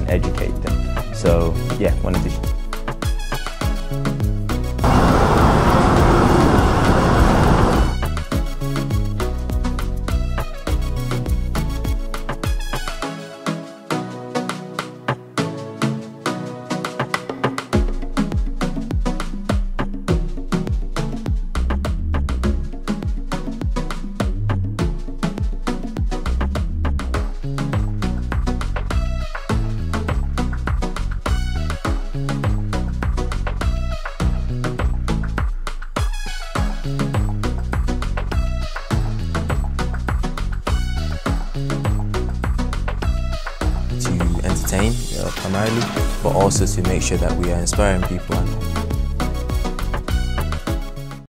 educate them. So yeah, wanted to entertain primarily, but also to make sure that we are inspiring people and